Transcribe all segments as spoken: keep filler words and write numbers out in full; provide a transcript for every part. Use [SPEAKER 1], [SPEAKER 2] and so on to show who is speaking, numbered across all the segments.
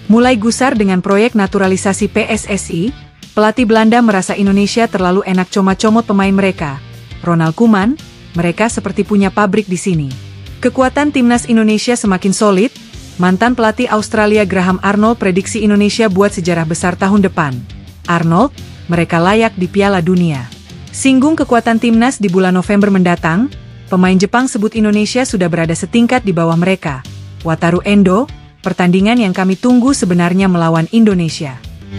[SPEAKER 1] Mulai gusar dengan proyek naturalisasi P S S I, pelatih Belanda merasa Indonesia terlalu enak comot-comot pemain mereka. Ronald Koeman, mereka seperti punya pabrik di sini. Kekuatan timnas Indonesia semakin solid. Mantan pelatih Australia Graham Arnold prediksi Indonesia buat sejarah besar tahun depan. Arnold, mereka layak di Piala Dunia. Singgung kekuatan timnas di bulan November mendatang, pemain Jepang sebut Indonesia sudah berada setingkat di bawah mereka. Wataru Endo, pertandingan yang kami tunggu sebenarnya melawan Indonesia.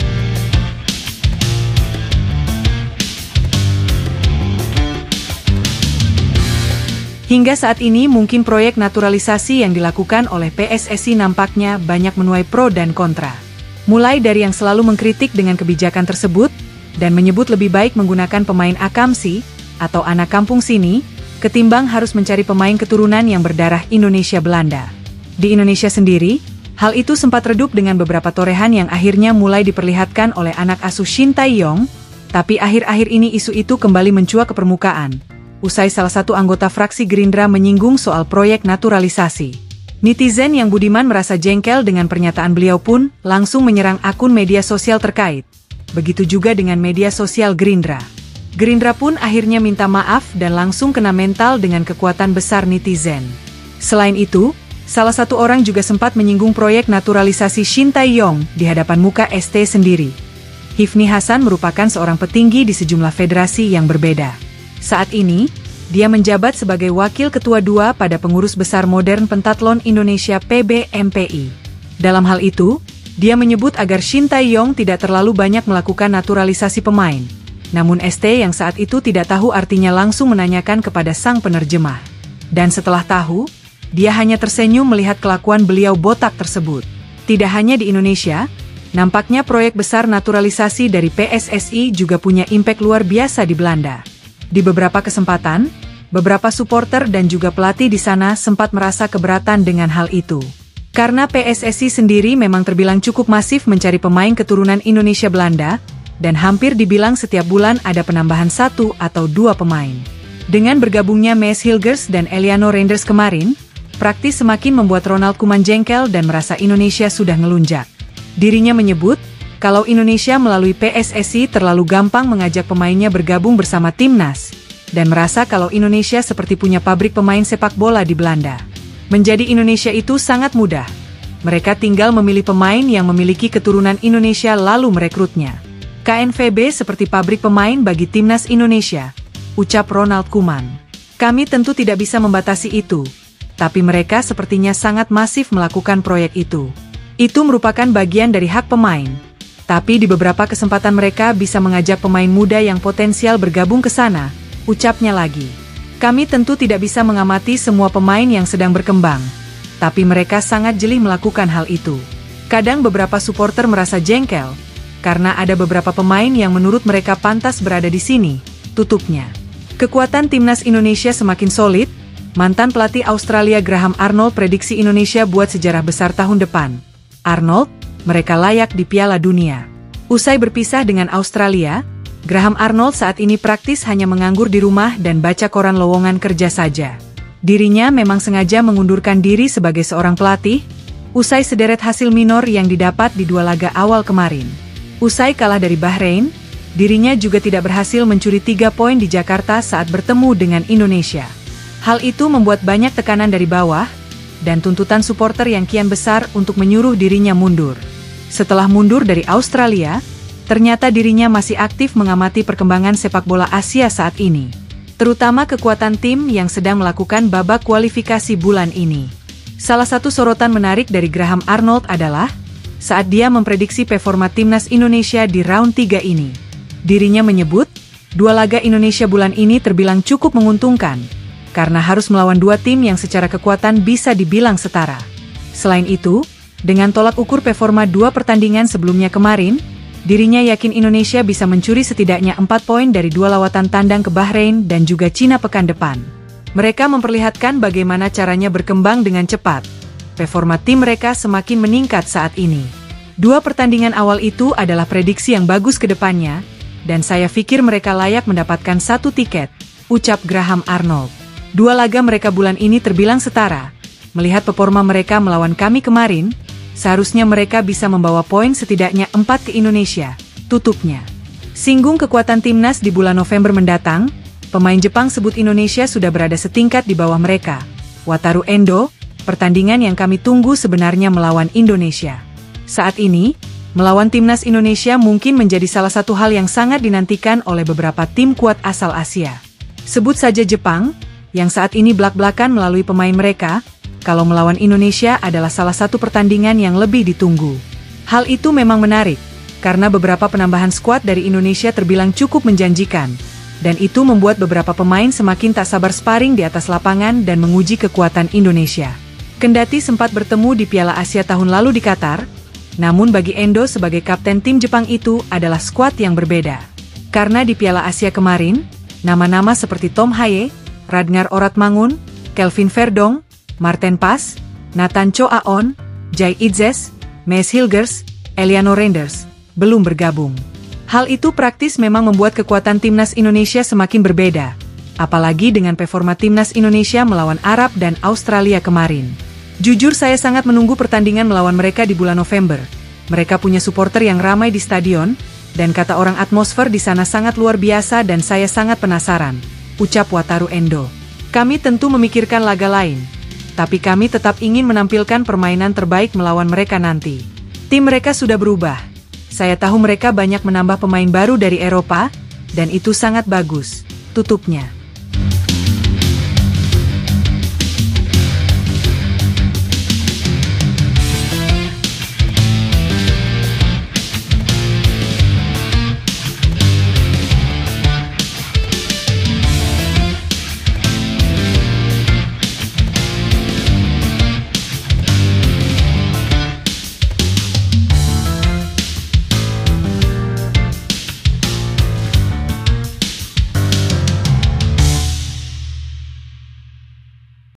[SPEAKER 1] Hingga saat ini mungkin proyek naturalisasi yang dilakukan oleh P S S I nampaknya banyak menuai pro dan kontra. Mulai dari yang selalu mengkritik dengan kebijakan tersebut, dan menyebut lebih baik menggunakan pemain akamsi, atau anak kampung sini, ketimbang harus mencari pemain keturunan yang berdarah Indonesia-Belanda. Di Indonesia sendiri, hal itu sempat redup dengan beberapa torehan yang akhirnya mulai diperlihatkan oleh anak asuh Shin Tae-yong, tapi akhir-akhir ini isu itu kembali mencuat ke permukaan. Usai salah satu anggota fraksi Gerindra menyinggung soal proyek naturalisasi. Netizen yang budiman merasa jengkel dengan pernyataan beliau pun langsung menyerang akun media sosial terkait. Begitu juga dengan media sosial Gerindra. Gerindra pun akhirnya minta maaf dan langsung kena mental dengan kekuatan besar netizen. Selain itu, salah satu orang juga sempat menyinggung proyek naturalisasi Shin Tae-yong di hadapan muka S T sendiri. Hifni Hasan merupakan seorang petinggi di sejumlah federasi yang berbeda. Saat ini, dia menjabat sebagai Wakil Ketua dua pada Pengurus Besar Modern Pentatlon Indonesia P B M P I. Dalam hal itu, dia menyebut agar Shin Tae-yong tidak terlalu banyak melakukan naturalisasi pemain. Namun S T yang saat itu tidak tahu artinya langsung menanyakan kepada sang penerjemah. Dan setelah tahu, dia hanya tersenyum melihat kelakuan beliau botak tersebut. Tidak hanya di Indonesia, nampaknya proyek besar naturalisasi dari P S S I juga punya impact luar biasa di Belanda. Di beberapa kesempatan, beberapa supporter dan juga pelatih di sana sempat merasa keberatan dengan hal itu. Karena P S S I sendiri memang terbilang cukup masif mencari pemain keturunan Indonesia-Belanda, dan hampir dibilang setiap bulan ada penambahan satu atau dua pemain. Dengan bergabungnya Maes Hilgers dan Eliano Reinders kemarin, praktis semakin membuat Ronald Koeman jengkel dan merasa Indonesia sudah ngelunjak. Dirinya menyebut, kalau Indonesia melalui P S S I terlalu gampang mengajak pemainnya bergabung bersama timnas, dan merasa kalau Indonesia seperti punya pabrik pemain sepak bola di Belanda. Menjadi Indonesia itu sangat mudah. Mereka tinggal memilih pemain yang memiliki keturunan Indonesia lalu merekrutnya. K N V B seperti pabrik pemain bagi timnas Indonesia, ucap Ronald Koeman. Kami tentu tidak bisa membatasi itu, tapi mereka sepertinya sangat masif melakukan proyek itu. Itu merupakan bagian dari hak pemain. Tapi di beberapa kesempatan mereka bisa mengajak pemain muda yang potensial bergabung ke sana, ucapnya lagi. Kami tentu tidak bisa mengamati semua pemain yang sedang berkembang, tapi mereka sangat jeli melakukan hal itu. Kadang beberapa supporter merasa jengkel, karena ada beberapa pemain yang menurut mereka pantas berada di sini, tutupnya. Kekuatan timnas Indonesia semakin solid. Mantan pelatih Australia Graham Arnold prediksi Indonesia buat sejarah besar tahun depan. Arnold, mereka layak di Piala Dunia. Usai berpisah dengan Australia, Graham Arnold saat ini praktis hanya menganggur di rumah dan baca koran lowongan kerja saja. Dirinya memang sengaja mengundurkan diri sebagai seorang pelatih, usai sederet hasil minor yang didapat di dua laga awal kemarin. Usai kalah dari Bahrain, dirinya juga tidak berhasil mencuri tiga poin di Jakarta saat bertemu dengan Indonesia. Hal itu membuat banyak tekanan dari bawah, dan tuntutan supporter yang kian besar untuk menyuruh dirinya mundur. Setelah mundur dari Australia, ternyata dirinya masih aktif mengamati perkembangan sepak bola Asia saat ini, terutama kekuatan tim yang sedang melakukan babak kualifikasi bulan ini. Salah satu sorotan menarik dari Graham Arnold adalah saat dia memprediksi performa timnas Indonesia di round tiga ini. Dirinya menyebut, dua laga Indonesia bulan ini terbilang cukup menguntungkan, karena harus melawan dua tim yang secara kekuatan bisa dibilang setara. Selain itu, dengan tolak ukur performa dua pertandingan sebelumnya kemarin, dirinya yakin Indonesia bisa mencuri setidaknya empat poin dari dua lawatan tandang ke Bahrain dan juga Cina pekan depan. Mereka memperlihatkan bagaimana caranya berkembang dengan cepat. Performa tim mereka semakin meningkat saat ini. Dua pertandingan awal itu adalah prediksi yang bagus ke depannya, dan saya pikir mereka layak mendapatkan satu tiket, ucap Graham Arnold. Dua laga mereka bulan ini terbilang setara. Melihat performa mereka melawan kami kemarin, Seharusnya mereka bisa membawa poin setidaknya empat ke Indonesia, tutupnya. Singgung kekuatan timnas di bulan November mendatang, pemain Jepang sebut Indonesia sudah berada setingkat di bawah mereka. Wataru Endo, pertandingan yang kami tunggu sebenarnya melawan Indonesia. Saat ini, melawan timnas Indonesia mungkin menjadi salah satu hal yang sangat dinantikan oleh beberapa tim kuat asal Asia. Sebut saja Jepang, yang saat ini blak-blakan melalui pemain mereka, kalau melawan Indonesia adalah salah satu pertandingan yang lebih ditunggu. Hal itu memang menarik, karena beberapa penambahan skuad dari Indonesia terbilang cukup menjanjikan, dan itu membuat beberapa pemain semakin tak sabar sparring di atas lapangan dan menguji kekuatan Indonesia. Kendati sempat bertemu di Piala Asia tahun lalu di Qatar, namun bagi Endo sebagai kapten tim Jepang itu adalah skuad yang berbeda. Karena di Piala Asia kemarin, nama-nama seperti Tom Haye, Radngar Oratmangun, Kelvin Verdong, Marten Pas, Nathan Cho Aon, Jai Itzes, Mes Hilgers, Eliano Reinders, belum bergabung. Hal itu praktis memang membuat kekuatan timnas Indonesia semakin berbeda, apalagi dengan performa timnas Indonesia melawan Arab dan Australia kemarin. Jujur saya sangat menunggu pertandingan melawan mereka di bulan November. Mereka punya supporter yang ramai di stadion, dan kata orang atmosfer di sana sangat luar biasa dan saya sangat penasaran, ucap Wataru Endo. Kami tentu memikirkan laga lain, tapi kami tetap ingin menampilkan permainan terbaik melawan mereka nanti. Tim mereka sudah berubah. Saya tahu mereka banyak menambah pemain baru dari Eropa, dan itu sangat bagus, tutupnya.